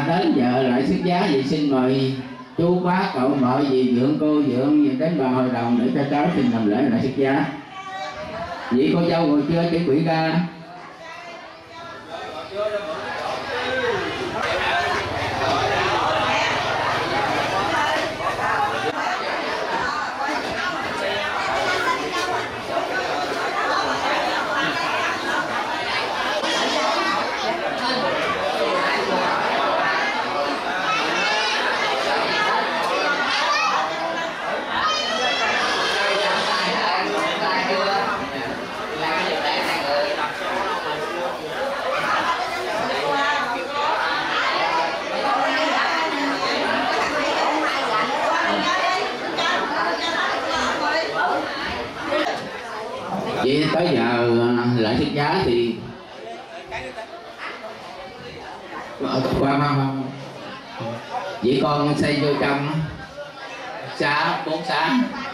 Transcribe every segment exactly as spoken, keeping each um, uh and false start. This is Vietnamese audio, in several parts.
đến giờ lại xuất giá thì xin mời chú bác cậu mợ dì dượng cô dượng đến bà hội đồng để cho cháu xin làm lễ lại xuất giá. Vị cô dâu ngồi chưa chuẩn bị ra. Vậy tới giờ lại xuất giá thì qua không? Vậy con xây vô trong xá bốn xá.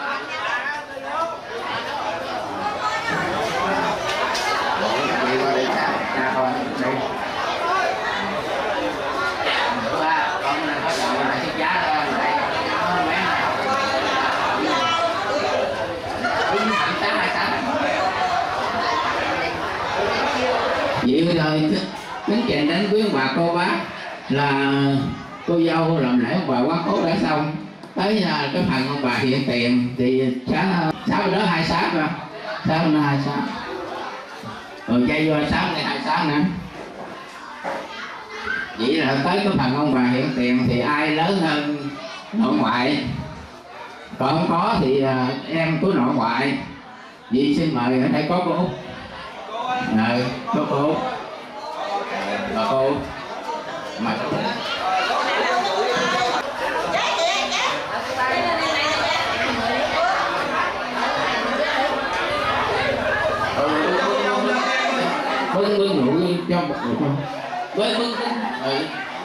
Vậy qua đây xa, xa con đây. Ba con bắt đầu lại xuất giá rồi. Vậy rồi kính chào đến quý ông bà cô bác là cô dâu làm lễ ông bà quá cố đã xong, tới cái phần ông bà hiện tiền thì sáng sáu đó hai sáng rồi, sáng nó hai sáng rồi dây vô sáng này hai sáng nữa. Vậy là tới cái phần ông bà hiện tiền thì ai lớn hơn nội ngoại, còn không có thì em của nội ngoại. Vậy xin mời ở đây có cô Út. Rồi, có cô bà cô mà bưng bưng rượu cho một người không bưng bưng ừ.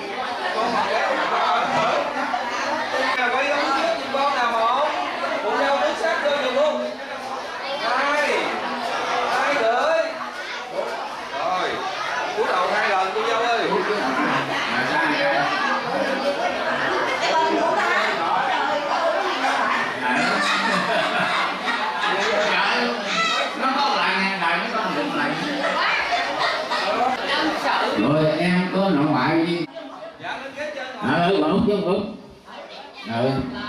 Rồi em có nội ngoại đi. Ừ, bà Út chứ Út. Ừ.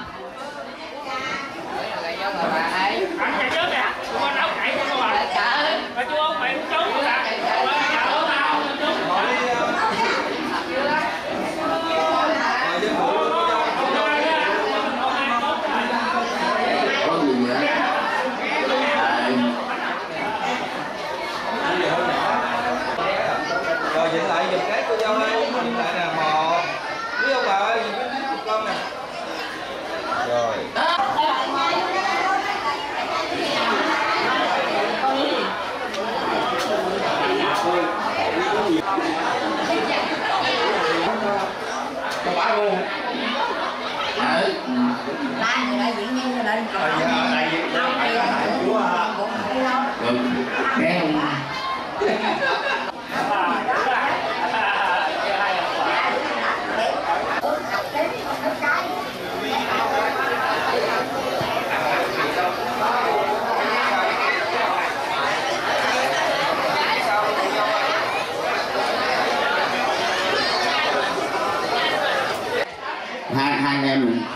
hai hai anh em mình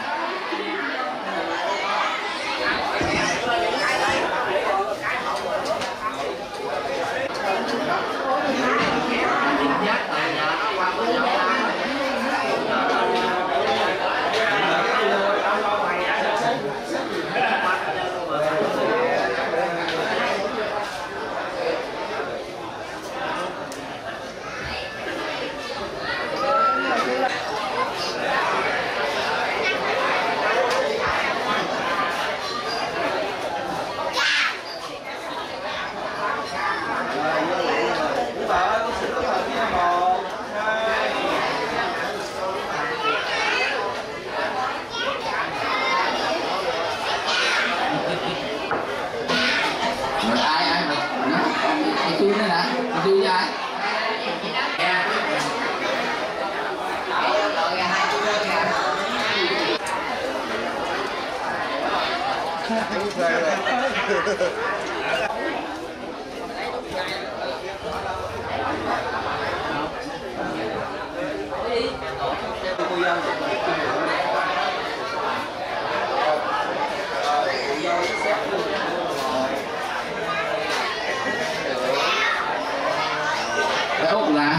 Cái út là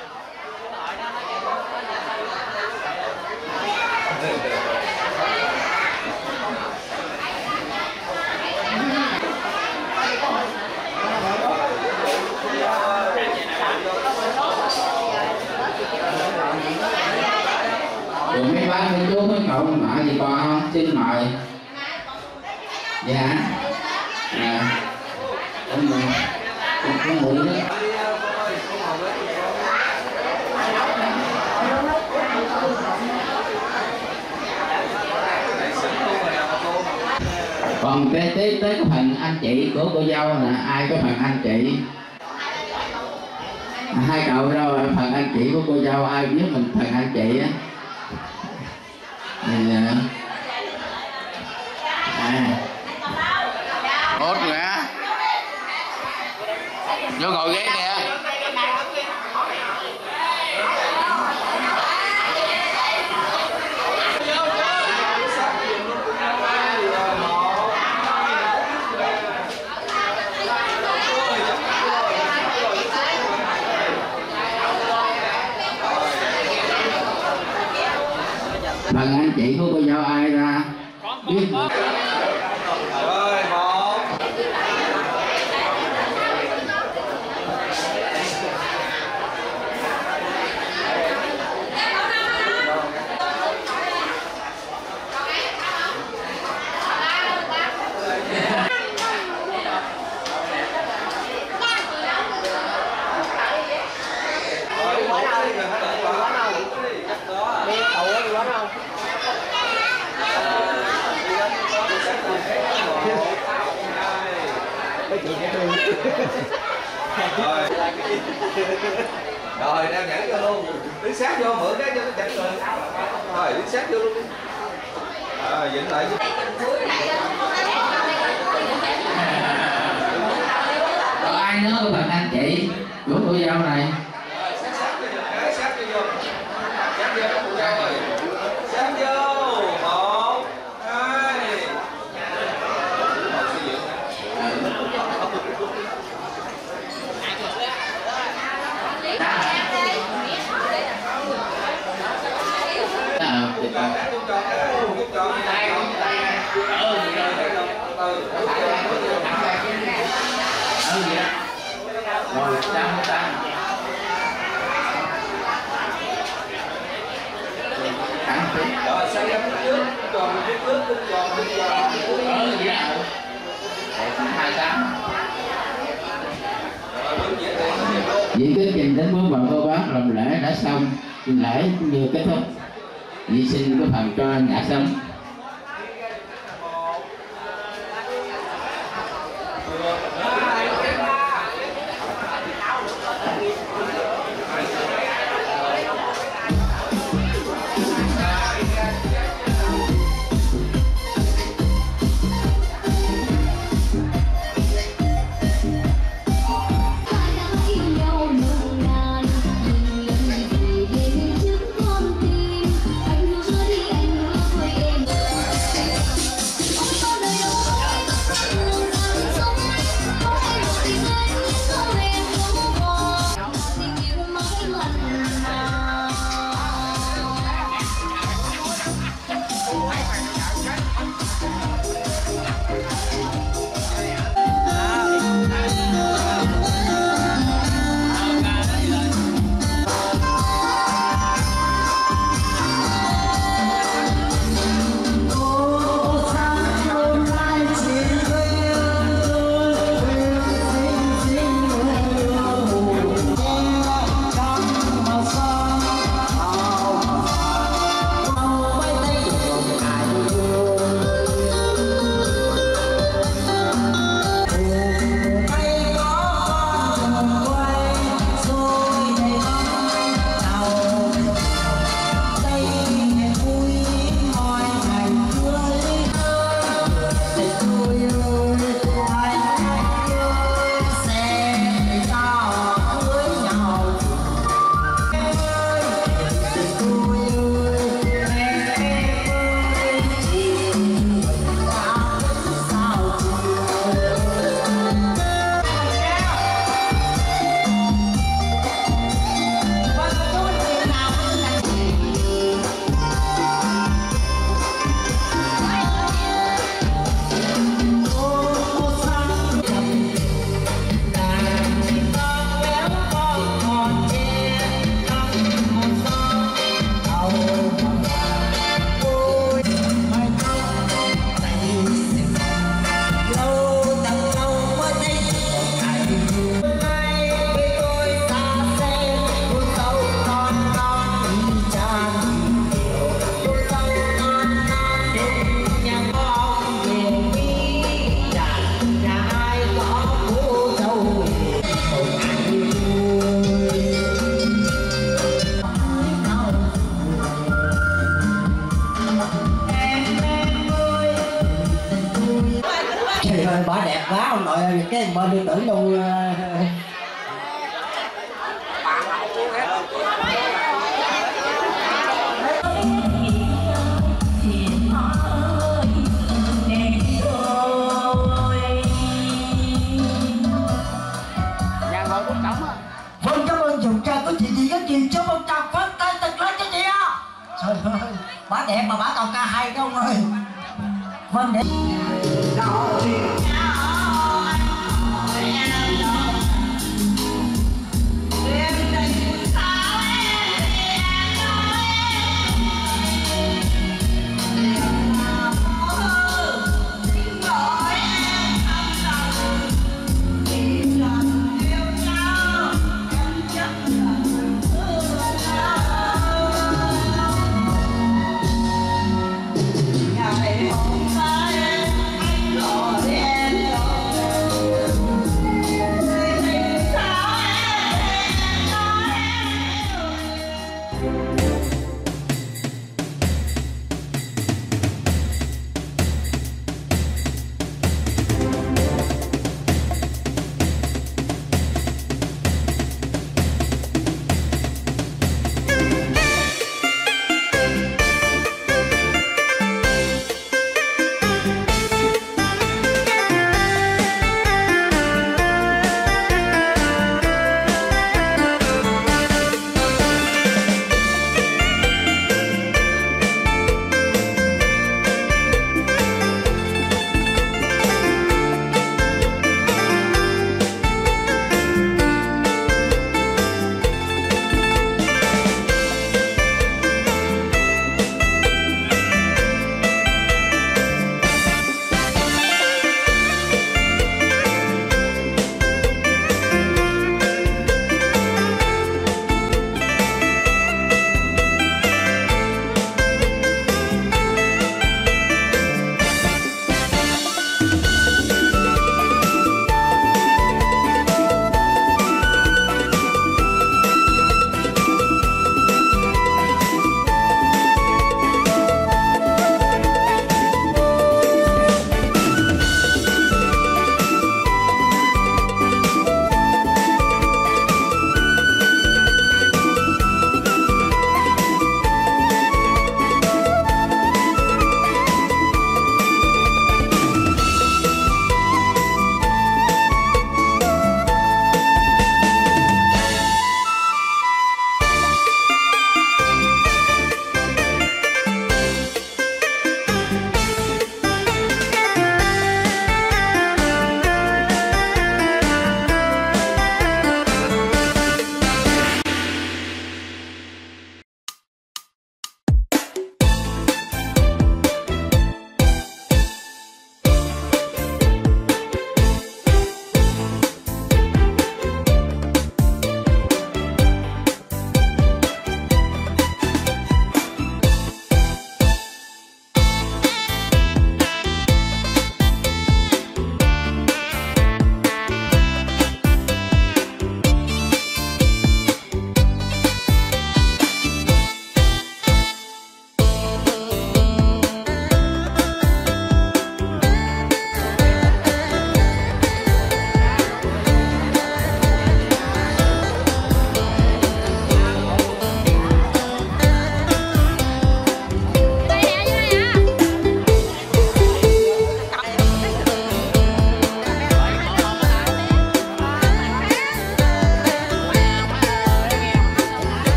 rồi mấy bác mấy chú mấy cậu mợ gì còn không, xin mời. Dạ à có mười có mười đó. Còn cái tới tới cái phần anh chị của cô dâu là ai có phần anh chị? Hai cậu đâu là phần anh chị của cô dâu, ai biết mình phần anh chị á? Này à út nè, vô ngồi ghế nè. Phần anh chị của cô dâu ai ra biết? Rồi một rồi rồi đang nhảy cho luôn, đứng sát vô mượn cái cho nó chặt rồi, rồi đứng sát vô luôn đi, rồi dựng lại có ai nữa của bạn anh chị của cô dâu này? Sát sát vô, sát vô, sát vô cô dâu rồi, sát vô một hai. Rồi trăm trăm rồi sang ra phía trước còn phía trước còn phía trước ờ dạ hai tám. Vị kính trình đến quý bà cô bác, làm lễ đã xong, lễ vừa kết thúc, vị xin có phần cho nhạc xong. Anh hứa đi anh hứa với em mà điện tử luôn. Vâng, cảm ơn giọng ca của chị Dì rất nhiều. Cho một tràng pháo tay thật lớn cho chị ạ. Trời ơi, bà đẹp mà bà còn ca hay đó ông ơi. Vâng, để Ngày hôm nay anh gọi em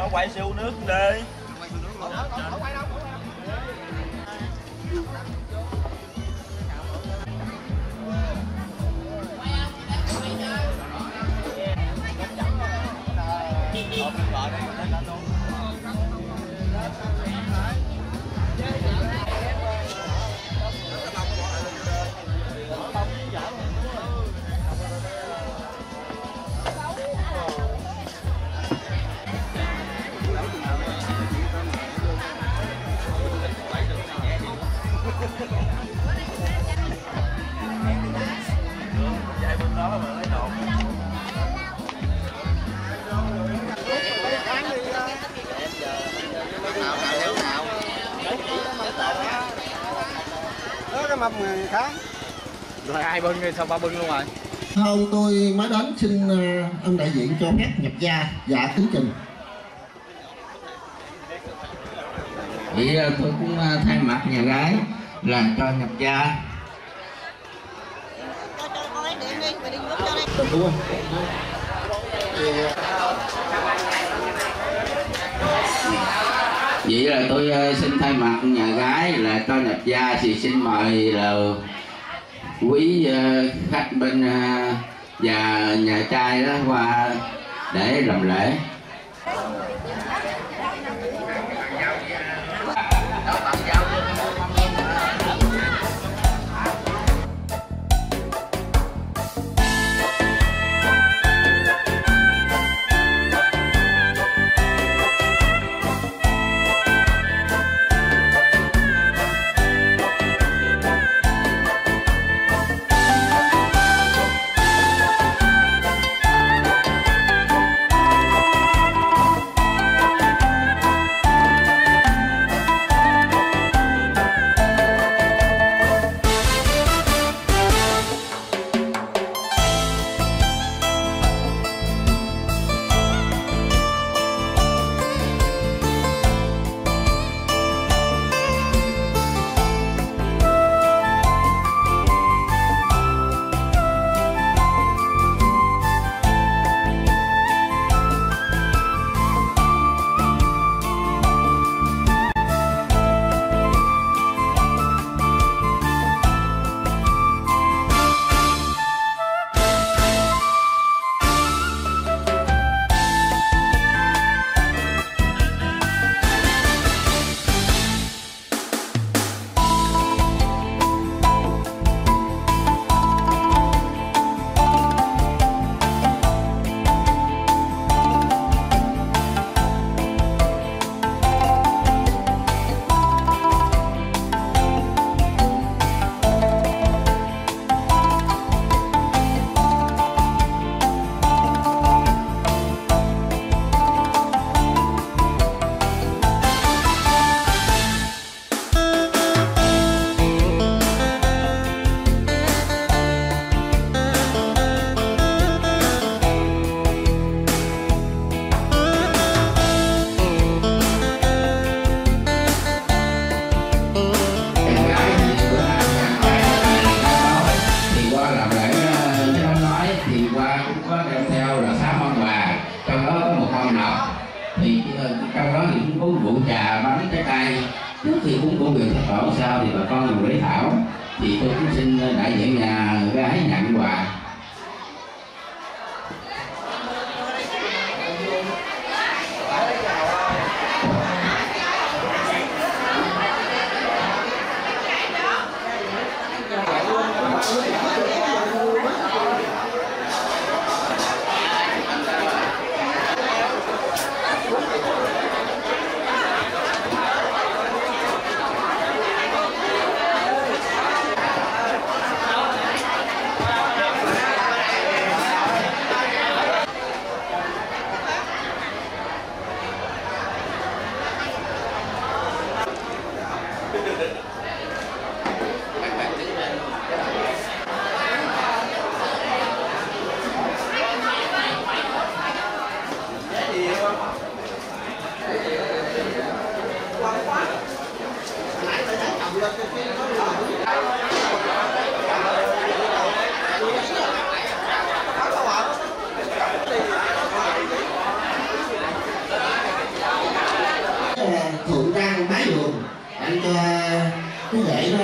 Nó quay siêu nước đi. Mâm người khác. Rồi ai bưng rồi sao ba bưng luôn rồi? Không, tôi mới đến xin uh, ông đại diện cho phép nhập gia. Dạ kính trình. Vậy tôi cũng uh, thay mặt nhà gái là cho nhập gia. Cho cho con lấy điện đi, mày đi nước cho đi. Vậy là tôi uh, xin thay mặt nhà gái là cho nhập gia thì xin mời là quý uh, khách bên uh, và nhà trai đó qua để làm lễ. Trước khi cúng của quyền thất tổ sau thì bà con dùng lấy thảo, thì tôi cũng xin đại diện nhà gái nhận quà.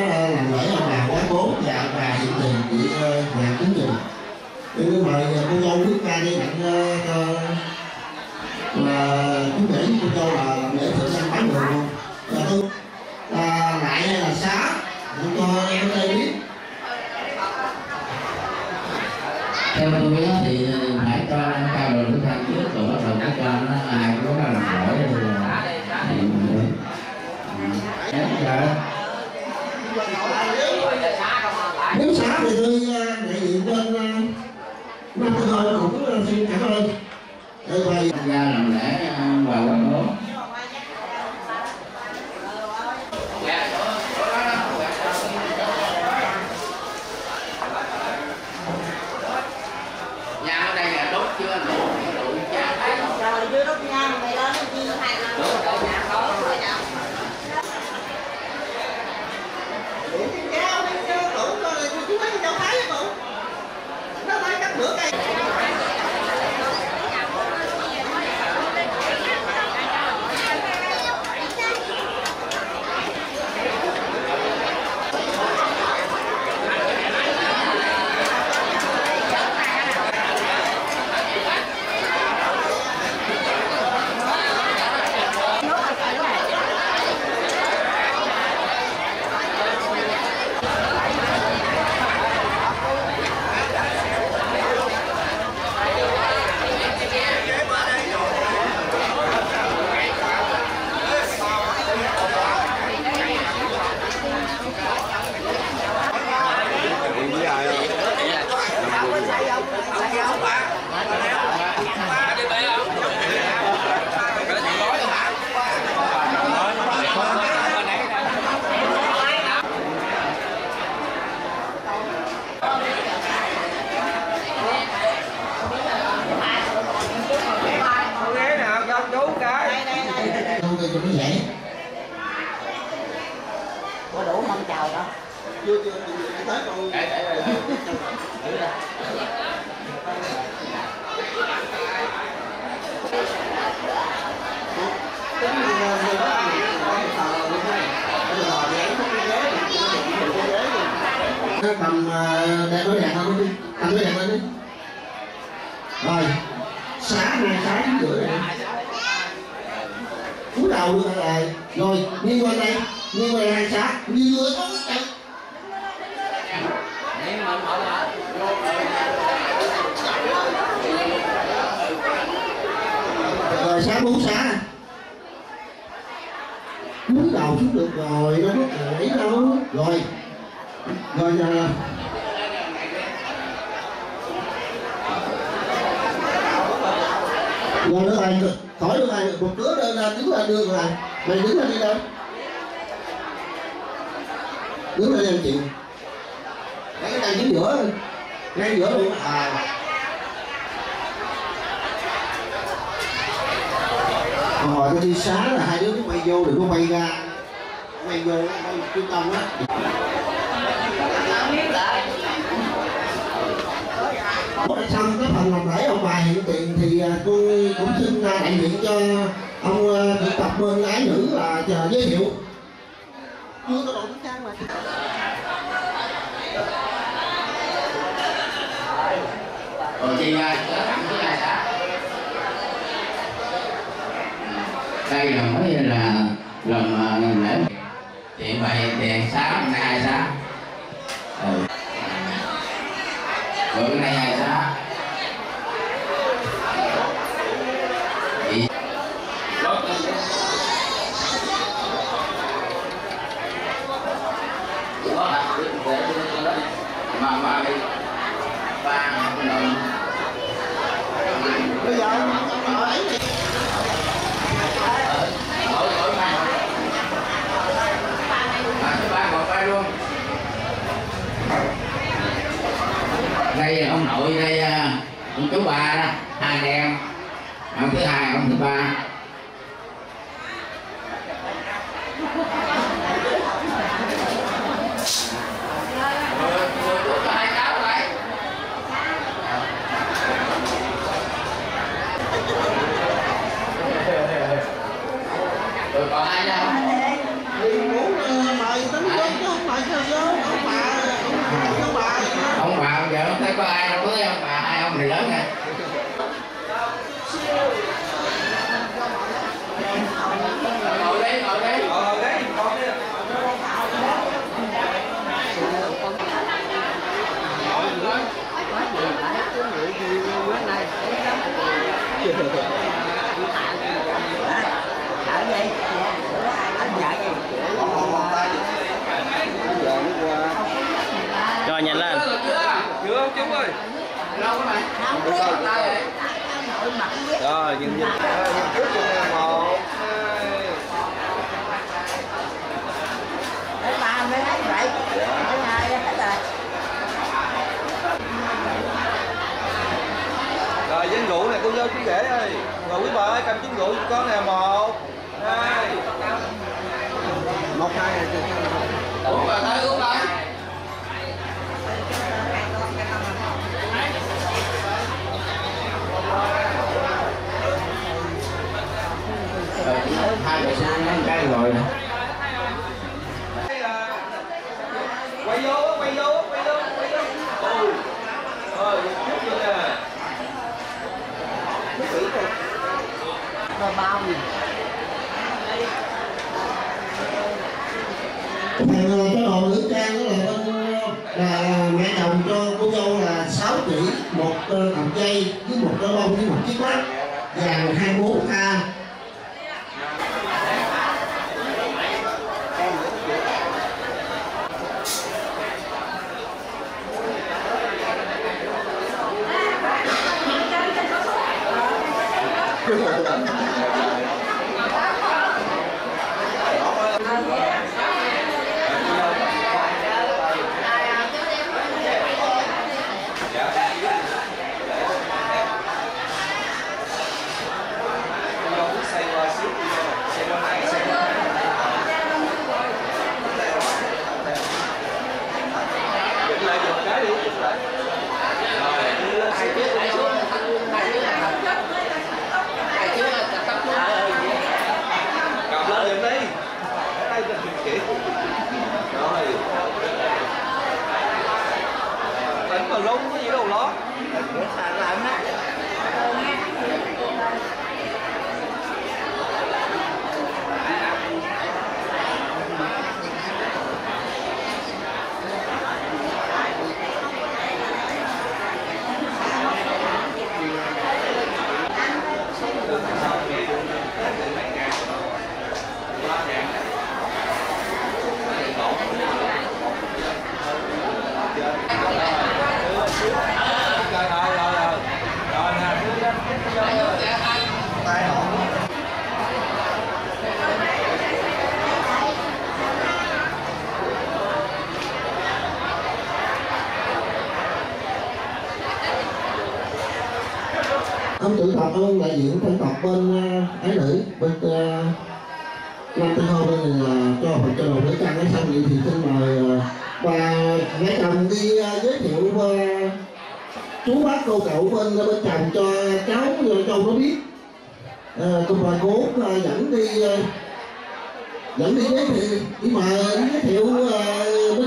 làm lễ ông bà quá bố và ông bà hiện tiền chị nhà kính trình. Tôi mời cô dâu bước ra đi nhận là chú rể với cô dâu là làm lễ thượng sanh bán đường luôn. Và tôi là lại hay là xá để cho em ở đây biết. Theo tôi thì phải cho cao đồ thức ăn trước rồi bắt đầu cho nó ai có làm lỗi thì nếu xã thì tôi đại diện bên năm tôi thôi cũng xin cảm ơn. Đây vậy ra làm lễ vào quán bố. Nhà ở đây là đốt chưa đủ đủ cha thấy Rồi đưa đốt nhang mày lên đi hai lần. Đúng rồi, nhà có rồi nào. cho nó dễ. Có đủ mâm chào đó. Chưa chưa chưa tới con. Cầm đem đối đèn lên đi, cầm đối đèn lên đi. Rồi, sáng nay sáng chín rưỡi rồi. Cúi đầu luôn lại, rồi nghiêng qua đây, nghiêng qua đây hai sát, nghiêng vừa có cái chân. Rồi sáng bốn sáng. Cúi đầu xuống được rồi, nó có thể đâu. Rồi, rồi giờ rồi nữa này khỏi nữa này một đứa lên là đứng lên đưa rồi mày đứng lên đi đâu đứng lên em chịu cái cái này chính giữa ngay giữa luôn à hồi tôi đi xá là hai đứa cứ bay vô đừng có bay ra bay vô bay trung tâm á. Xong cái phần làm lễ ông bà hiện tiền thì tôi cũng xin đại diện cho ông thực tập bên ái nữ là chờ giới thiệu. Chưa có đồ tính trang mà. Rồi chị ơi, có tặng cái này đã. Đây là mới là làm lễ chị bày đèn sáng nay hai sáng. Ừ. Bữa nay hai sáng. Chị mà mà ba lần Bây giờ ở ấy thì ở ở này à thứ ba còn ba luôn. Đây là ông nội, đây ông chú ba đó, hai anh em, ông thứ hai, ông thứ ba. Rồi còn ai đâu? Thì muốn mời tính đến chứ không mời chứ. trời không thấy có ai đâu, có ông bà hai ông này lớn nè. Ngồi đấy, ngồi đấy. Ngồi đấy, ngồi đấy. Ở đây, anh dạy Rồi nhanh lên. Chưa chú ơi. Lâu rồi mày. Rồi dừng dừng. Trước một Mấy ba mới thấy vậy. Mấy hai hết rồi. Rồi dính rượu này cô dâu chú rể ơi. Rồi quý bà ơi cầm chén rượu cho con nè, một hai một hai này. Uống vào thôi, uống vào. Hai người sang ăn cái rồi. Quay vô, quay vô, quay vô, quay vô. Rồi, chút vô nè. Rồi bao gì? Thằng cái đồ nữ trang đó là bên là mẹ chồng cho cô dâu là sáu chỉ, một cặp dây với một cái bông với một chiếc mắt vàng hai mươi bốn k. Tỉnh mà rung cái gì đâu đó. Ông tự tập ông đại diện dân tộc bên ái nữ bên Nam Tư Hô bên là cho phần cho đồ nữ trang ấy xong vậy thì xin mời bà mẹ chồng đi giới thiệu chú bác cô cậu bên bên chồng cho cháu cho nó biết. À, cùng bà cố dẫn đi dẫn đi giới thiệu đi mà giới thiệu với